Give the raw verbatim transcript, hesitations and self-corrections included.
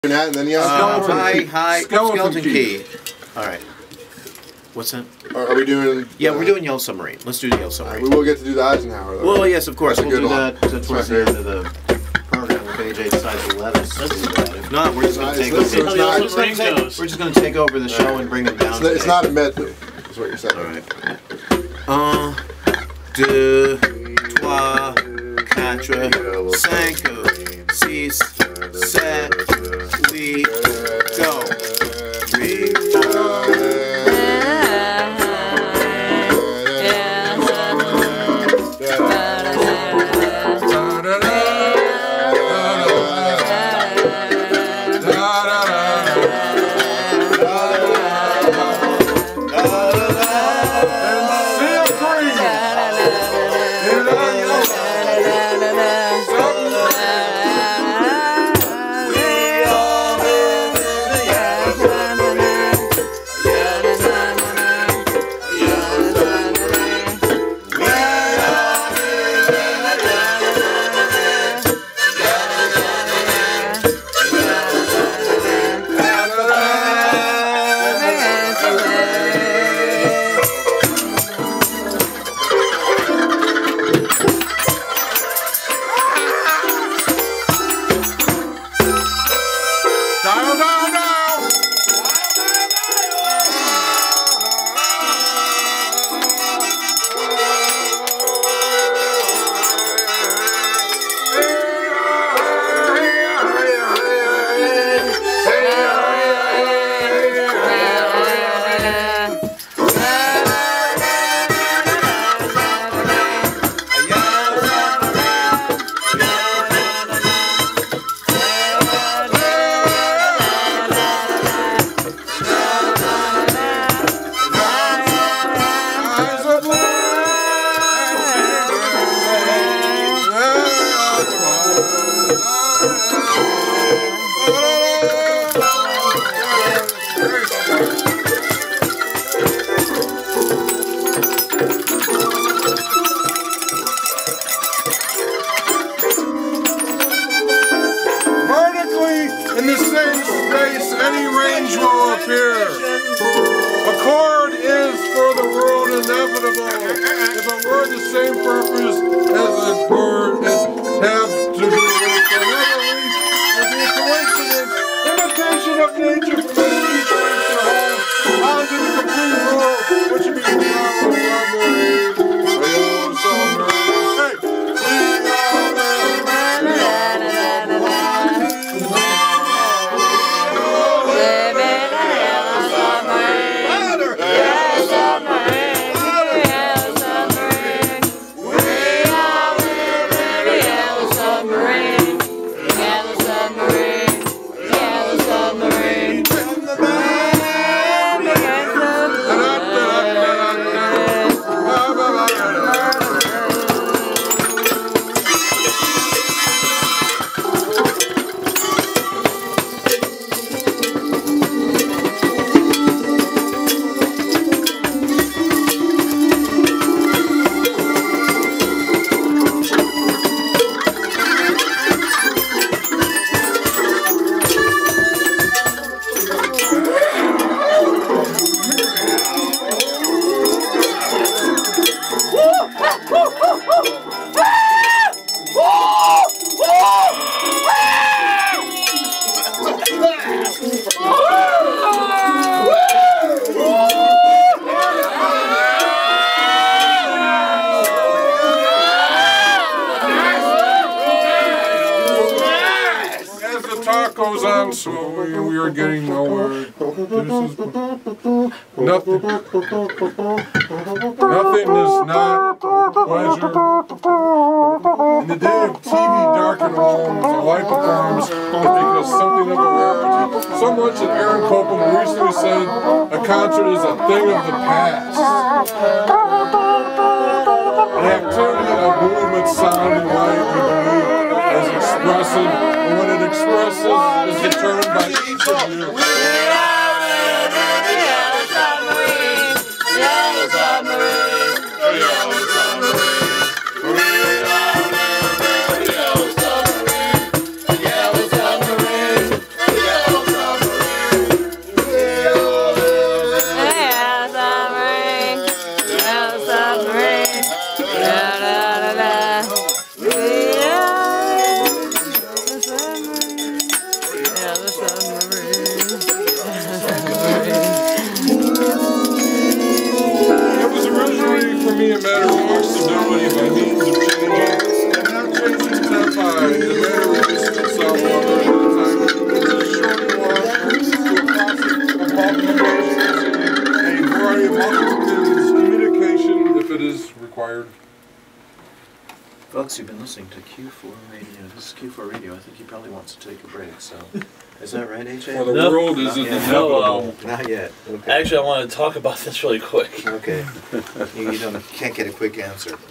And then you have uh, high, key. high, skeleton, skeleton key. key. All right. What's that? Are, are we doing? Yeah, uh, we're doing Yellow Submarine. Let's do the Yellow Submarine. Right, we will get to do the Eisenhower, though. Well, yes, of course. That's a we'll good do one. that uh, towards the end of the program if A J decides to let us do that. If not, we're just going to take over. So it's not, We're just gonna take, we're just going to take over the show and bring them down. It's, it's not a medley, is what you're saying. All right. Un, deux, trois, quatre, cinq, six, sept, huit, go. Three, in the same space, any range will appear. A chord is for the world inevitable. If it were the same purpose as a chord, it have to do with another reach would be a coincidence. Imitation of nature from the each reach their home onto the complete rule, which would be the power of submarine. Real submarine. Hey! Goes on slowly and we are getting nowhere. This is nothing. Nothing is not pleasure. In the day of T V darkened homes, a light performs has become something of a rarity. So much that Aaron Copland recently said a concert is a thing of the past. An activity of movement, sound, and light, we believe, is expressive, and when it expresses is determined by each of you. We are the Yellow Submarine, Yellow Submarine, Yellow Submarine. We are the Yellow Submarine, Yellow Submarine, Yellow Folks, you've been listening to Q four Radio. This is Q four Radio. I think he probably wants to take a break, so... Is that right, A J? Well, the No. world is Not yet. inevitable. No, um, Not yet. Okay. Actually, I want to talk about this really quick. Okay. You, you don't, can't get a quick answer.